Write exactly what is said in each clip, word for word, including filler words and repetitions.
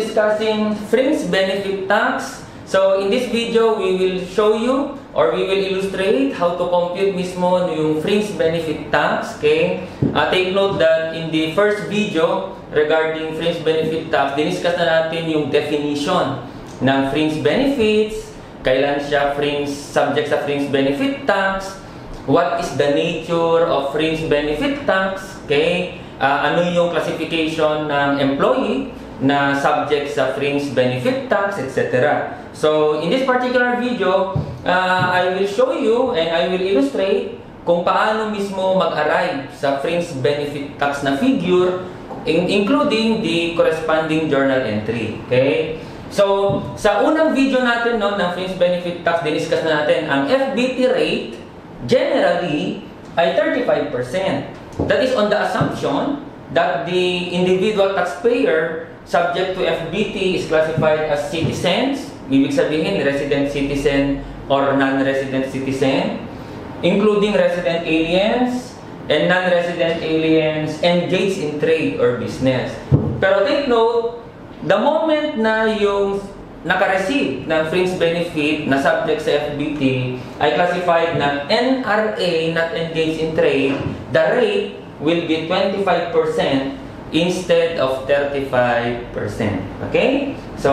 discussing Fringe Benefit Tax. So, in this video, we will show you or we will illustrate how to compute mismo yung Fringe Benefit Tax. Okay? Uh, take note that in the first video regarding Fringe Benefit Tax, diniscuss na natin yung definition ng Fringe Benefits, kailan siya fringe, subject sa Fringe Benefit Tax, what is the nature of Fringe Benefit Tax, okay? Uh, ano yung classification ng employee na subject sa Fringe Benefit Tax, et cetera. So, in this particular video, uh, I will show you and I will illustrate kung paano mismo mag-arrive sa Fringe Benefit Tax na figure, in including the corresponding journal entry. Okay? So, sa unang video natin no, ng Fringe Benefit Tax, diniscuss na natin ang F B T rate generally ay thirty-five percent. That is on the assumption that the individual taxpayer subject to F B T is classified as citizens, ibig sabihin resident citizen or non-resident citizen, including resident aliens and non-resident aliens engaged in trade or business. Pero take note, the moment na yung naka-receive ng fringe benefit na subject sa F B T ay classified na N R A, not engaged in trade, the rate will be twenty-five percent instead of thirty-five percent. Okay? So,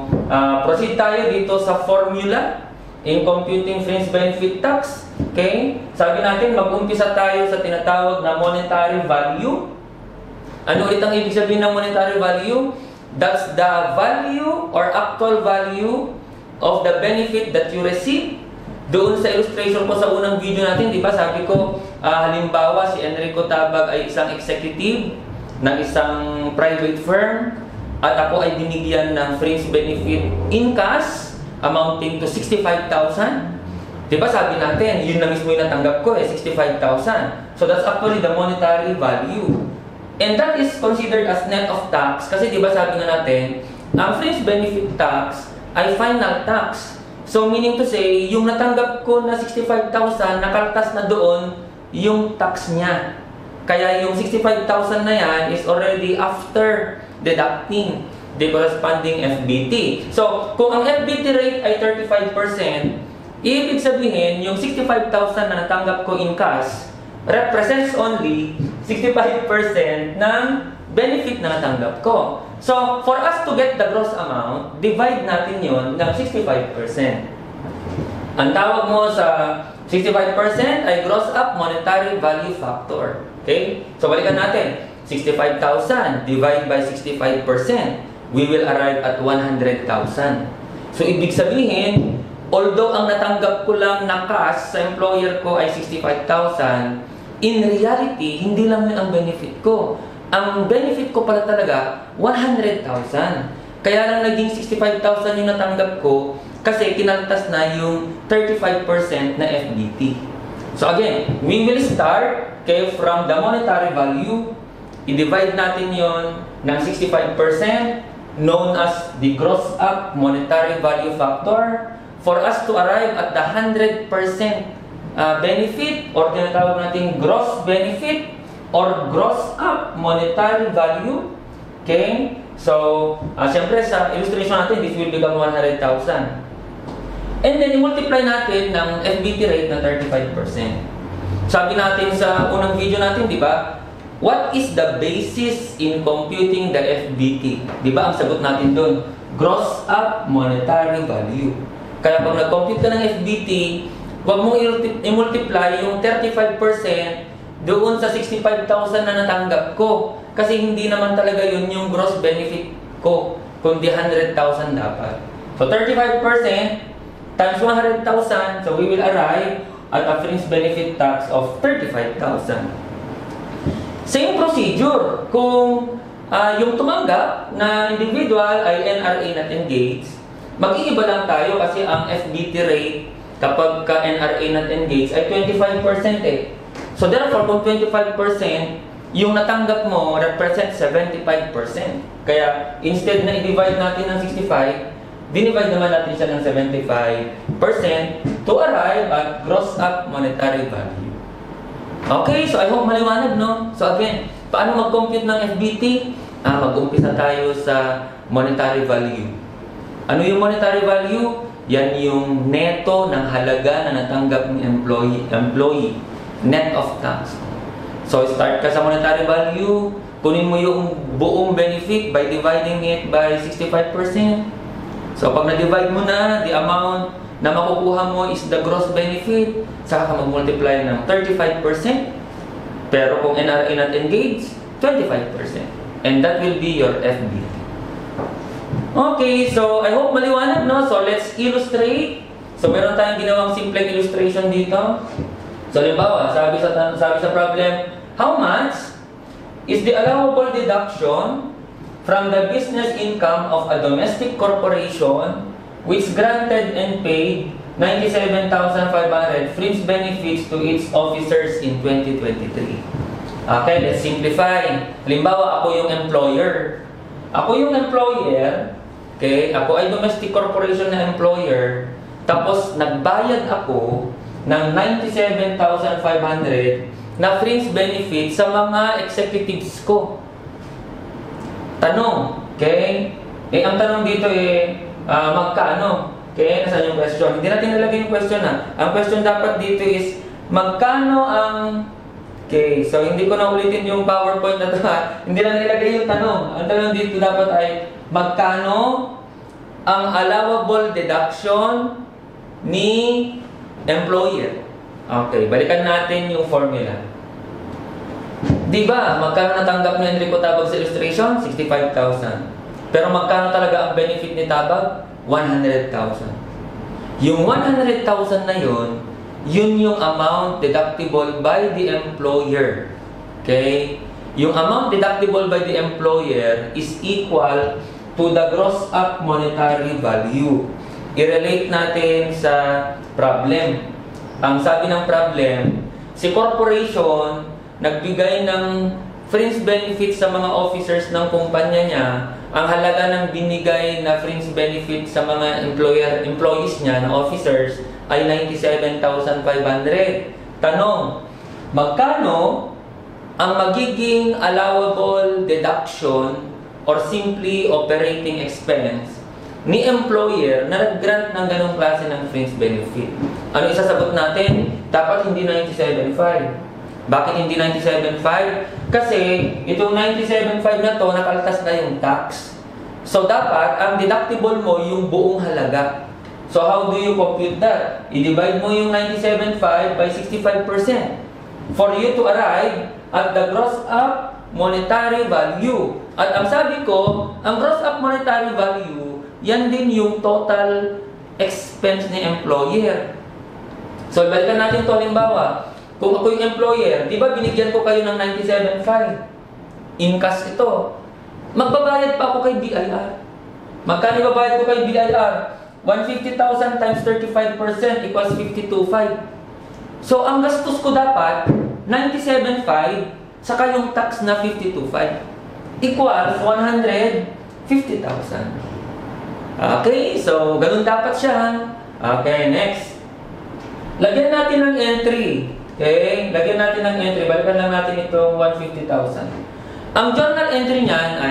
uh, proceed tayo dito sa formula in computing fringe benefit tax. Okay? Sabi natin, mag-umpisa tayo sa tinatawag na monetary value. Ano ulit ang ibig sabihin ng monetary value? That's the value or actual value of the benefit that you receive. Doon sa illustration ko sa unang video natin, di ba, sabi ko, uh, halimbawa si Enrico Tabag ay isang executive ng isang private firm at ako ay binigyan ng fringe benefit in cash amounting to sixty-five thousand. Di ba, sabi natin, yun na mismo yung natanggap ko, eh, sixty-five thousand. So that's actually the monetary value. And that is considered as net of tax kasi di ba sabi nga natin, ang fringe benefit tax ay final tax. So, meaning to say, yung natanggap ko na sixty-five thousand, nakaltas na doon yung tax niya. Kaya yung sixty-five thousand na yan is already after deducting the corresponding F B T. So, kung ang F B T rate ay thirty-five percent, ibig sabihin, yung sixty-five thousand na natanggap ko in cash represents only sixty-five percent ng benefit na natanggap ko. So, for us to get the gross amount, divide natin yon ng sixty-five percent. Ang tawag mo sa sixty-five percent ay gross up monetary value factor. Okay? So, balikan natin. sixty-five thousand divide by sixty-five percent. We will arrive at one hundred thousand. So, ibig sabihin, although ang natanggap ko lang na cash sa employer ko ay sixty-five thousand, in reality, hindi lang yun ang benefit ko. Ang benefit ko pala talaga, one hundred thousand. Kaya lang naging sixty-five thousand yung natanggap ko kasi kinaltas na yung thirty-five percent na F B T. So again, we will start okay, from the monetary value. I-divide natin yon ng sixty-five percent known as the gross up monetary value factor for us to arrive at the one hundred percent uh, benefit or tinatawag natin gross benefit or gross up monetary value. Okay? So, uh, siyempre sa illustration natin, this will become one hundred thousand. And then, i-multiply natin ng F B T rate na thirty-five percent. Sabi natin sa unang video natin, di ba? What is the basis in computing the F B T? Di ba? Ang sagot natin doon, gross up monetary value. Kaya pag nag-compute ka ng F B T, huwag mong i-multiply yung thirty-five percent doon sa sixty-five thousand na natanggap ko. Kasi hindi naman talaga yun yung gross benefit ko, kundi one hundred thousand dapat. So, thirty-five percent times one hundred thousand, so we will arrive at a fringe benefit tax of thirty-five thousand. Same procedure. Kung uh, yung tumanggap na individual ay N R A not engaged, mag-iiba lang tayo kasi ang F B T rate kapag ka N R A not engaged ay twenty-five percent eh. So therefore, kung twenty-five percent, yung natanggap mo represent seventy-five percent. Kaya instead na i-divide natin ng sixty-five, dinivide naman natin siya ng seventy-five percent to arrive at gross up monetary value. Okay, so I hope maliwanag, no? So again, paano mag-compute ng F B T? Ah, mag-umpisa tayo sa monetary value. Ano yung monetary value? Yan yung neto ng halaga na natanggap ng employee, employee, net of tax. So, start ka sa monetary value, kunin mo yung buong benefit by dividing it by sixty-five percent. So, pag na-divide mo na, the amount na makukuha mo is the gross benefit, saka ka mag-multiply ng thirty-five percent. Pero kung N R A not engaged, twenty-five percent. And that will be your F B T. Okay, so I hope maliwanag, no? So, let's illustrate. So, meron tayong ginawang simple illustration dito. So, halimbawa, sabi sa, sabi sa problem, how much is the allowable deduction from the business income of a domestic corporation which granted and paid ninety-seven thousand five hundred fringe benefits to its officers in twenty twenty-three? Okay, let's simplify. Halimbawa, ako yung employer. Ako yung employer, okay, ako ay domestic corporation na employer, tapos nagbayad ako ng ninety-seven thousand five hundred na fringe benefit sa mga executives ko. Tanong, okay? Eh, ang tanong dito eh, uh, magkano? Okay, nasaan yung question? Hindi natin nalagay yung question na. Ang question dapat dito is, magkano ang... Okay, so hindi ko na ulitin yung PowerPoint na ito ha. Hindi na nilagay yung tanong. Ang tanong dito dapat ay, magkano ang allowable deduction ni employer? Okay, balikan natin yung formula. Diba, magkano natanggap ni Enrico Tabag sa illustration? sixty-five thousand. Pero magkano talaga ang benefit ni Tabag? one hundred thousand. Yung one hundred thousand na yun, yun yung amount deductible by the employer. Okay? Yung amount deductible by the employer is equal to the gross up monetary value. I-relate natin sa problem. Ang sabi ng problem, si corporation nagbigay ng fringe benefit sa mga officers ng kumpanya niya. Ang halaga ng binigay na fringe benefit sa mga employer, employees niya, na officers, ay ninety-seven thousand five hundred. Tanong, magkano ang magiging allowable deduction or simply operating expense ni employer na nag-grant ng ganong klase ng fringe benefit? Ano isasagot natin? Dapat hindi ninety-seven thousand five hundred. Bakit hindi ninety-seven thousand five hundred? Kasi itong ninety-seven thousand five hundred na to, nakaltas na yung tax. So dapat, ang deductible mo yung buong halaga. So how do you compute that? I-divide mo yung ninety-seven thousand five hundred by sixty-five percent for you to arrive at the gross up monetary value. At ang sabi ko, ang gross up monetary value, yan din yung total expense ni employer. So balikan natin ito, halimbawa, kung ako yung employer, di ba binigyan ko kayo ng ninety-seven thousand five hundred? In cash ito. Magbabayad pa ako kay B I R. Magkano babayad ko kay B I R? one hundred fifty thousand times thirty-five percent equals fifty-two thousand five hundred. So, ang gastos ko dapat, ninety-seven thousand five hundred, saka yung tax na fifty-two thousand five hundred. Equals one hundred fifty thousand. Okay, so, ganun dapat siya. Okay, next. Lagyan natin ng entry. Okay, lagyan natin ng entry. Balikan lang natin itong one hundred fifty thousand. Ang journal entry niyan ay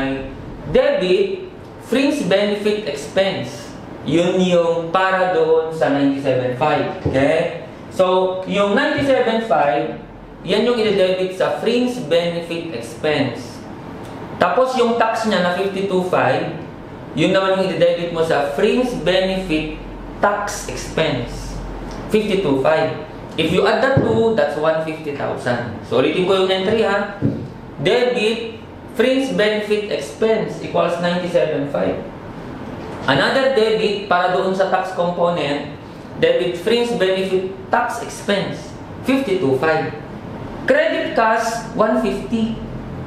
debit fringe benefit expense. Yun yung para doon sa ninety-seven thousand five hundred. Okay? So, yung ninety-seven thousand five hundred, yan yung i-debit sa fringe benefit expense. Tapos yung tax niya na fifty-two thousand five hundred, yun naman yung i-debit mo sa fringe benefit tax expense. fifty-two thousand five hundred. If you add the two, that's one hundred fifty thousand. So, ulitin ko yung entry ha. Debit fringe benefit expense equals ninety-seven thousand five hundred. Another debit para doon sa tax component, debit fringe benefit tax expense, fifty-two thousand five hundred. Credit cash, one hundred fifty.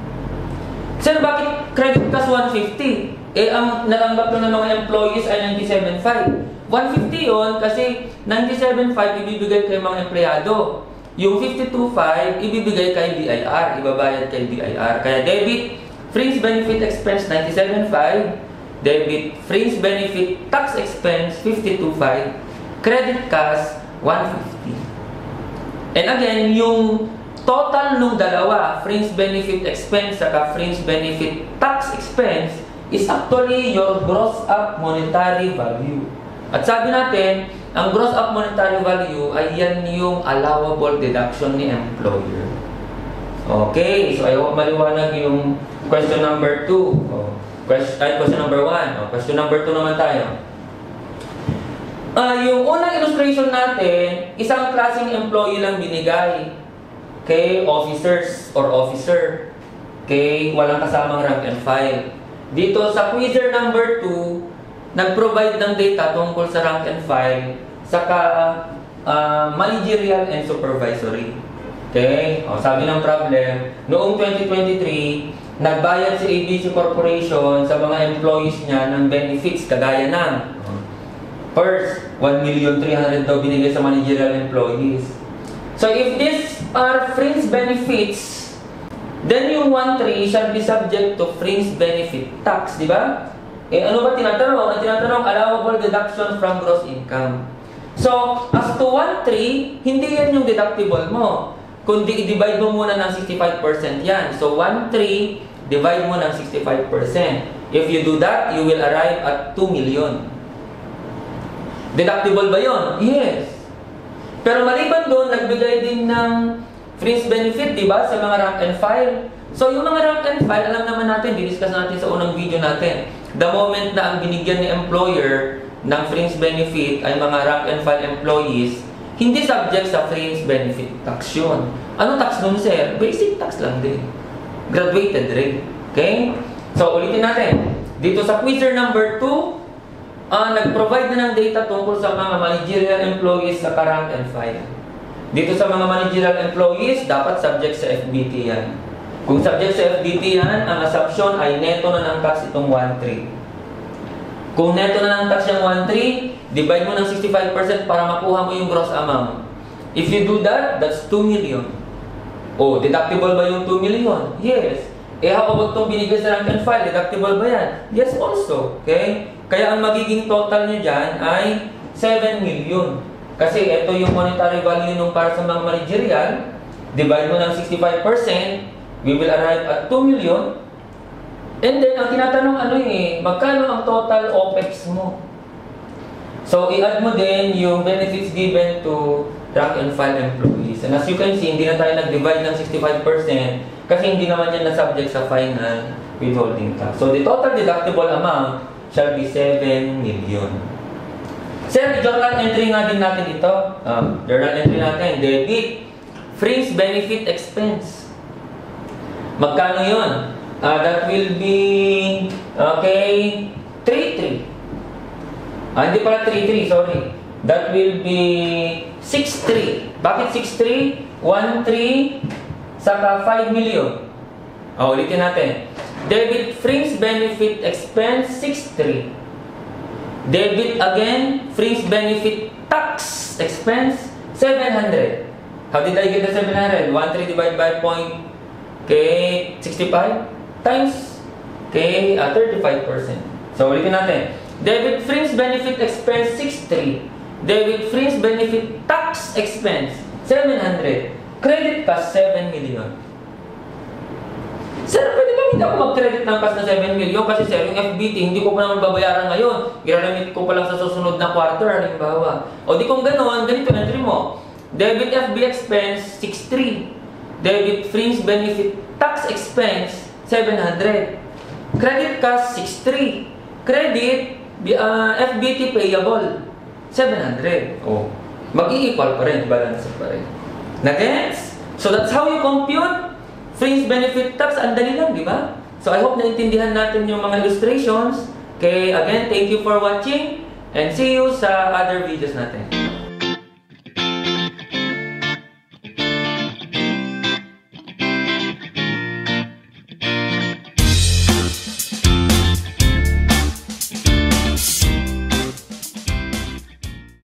Sir, bakit credit cash one hundred fifty? Eh, ang natanggap ng mga employees ay ninety-seven thousand five hundred. one hundred fifty yun kasi ninety-seven thousand five hundred ibibigay kay mga empleyado. Yung fifty-two thousand five hundred ibibigay kay B I R, ibabayad kay B I R. Kaya debit fringe benefit expense ninety-seven thousand five hundred, debit fringe benefit tax expense fifty-two thousand five hundred, credit cash one hundred fifty. And again, yung total nung dalawa, fringe benefit expense saka fringe benefit tax expense, is actually your gross up monetary value. At sabi natin, ang gross up monetary value ay yan yung allowable deduction ni employer. Okay, so I hope maliwanag yung question number two. Oh, question, ay, question number one. Oh, question number two naman tayo. Uh, yung unang illustration natin, isang klaseng employee lang binigay. Okay, officers or officer. Okay, walang kasamang rank and file. Dito sa quizzer number two, nag-provide ng data tungkol sa rank and file, saka uh, managerial and supervisory. Okay? O, sabi ng problem, noong twenty twenty-three, nagbayad si A B C Corporation sa mga employees niya ng benefits kagaya ng first, one million three hundred daw binigay sa managerial employees. So, if these are fringe benefits, then yung one point three shall be subject to fringe benefit tax, di ba? Eh, ano ba tinatanong? Ang tinatanong, allowable deduction from gross income. So, as to one point three, hindi yan yung deductible mo. Kundi i-divide mo muna ng sixty-five percent yan. So, one point three, divide mo ng sixty-five percent. If you do that, you will arrive at two million. Deductible ba yun? Yes. Pero maliban doon, nagbigay din ng fringe benefit, di ba, sa mga rank and file. So, yung mga rank and file, alam naman natin, di-discuss natin sa unang video natin. The moment na ang binigyan ni employer ng fringe benefit ay mga rank and file employees, hindi subject sa fringe benefit tax yun. Ano tax nun, sir? Basic tax lang din. Graduated rate. Okay? So, ulitin natin. Dito sa quizzer number two, uh, nag-provide na ng data tungkol sa mga managerial employees sa rank and file. Dito sa mga managerial employees, dapat subject sa F B T yan. Kung subject sa F B T yan, ang assumption ay neto na ng tax itong one point three. Kung neto na ng tax yung one point three, divide mo ng sixty-five percent para makuha mo yung gross amount. If you do that, that's two million. Oh, deductible ba yung two million? Yes. Eh, how about itong binigay sa rank and file? Deductible ba yan? Yes also. Okay? Kaya ang magiging total nyo dyan ay seven million. Kasi ito yung monetary value nung para sa mga managerial. Divide mo ng sixty-five percent, we will arrive at two million. And then, ang tinatanong ano eh, magkano ang total OPEX mo? So, i-add mo din yung benefits given to rank and file employees. And as you can see, hindi na tayo nag-divide ng sixty-five percent kasi hindi naman yan na-subject sa final withholding tax. So, the total deductible amount shall be seven million. Sir, journal entry nga din natin ito. Um, journal entry natin, debit, fringe benefit expense. Magkano yun? Uh, that will be, okay, three three. Ah, hindi pala three three, sorry. That will be six three. Bakit six three? one three, saka five million. O, ulitin natin. Debit fringe benefit expense, six three. Debit again, fringe benefit tax expense, seven hundred. How did I get the seven hundred? one three divided by point, okay, sixty-five times, okay, uh, thirty-five percent. So, ulitin natin. Debit fringe benefit expense, six three. Debit fringe benefit tax expense, seven hundred. Credit cost, seven million. Sir, pwede ba hindi ako mag-credit ng cash na seven million? Kasi sir, yung F B T, hindi ko pa naman babayaran ngayon. Ginamit ko pa lang sa susunod na quarter, halimbawa. O di kung gano'n, ganito entry mo. Debit F B expense, six three. Debit fringe benefit tax expense, seven hundred. Credit cost, six three. Credit, uh, F B T payable, seven hundred. O, mag-i-equal pa rin, balance pa rin. Na-gets? So that's how you compute fringe benefit tax. Ang dali lang, di ba? So I hope naintindihan natin yung mga illustrations. Okay, again, thank you for watching and see you sa other videos natin.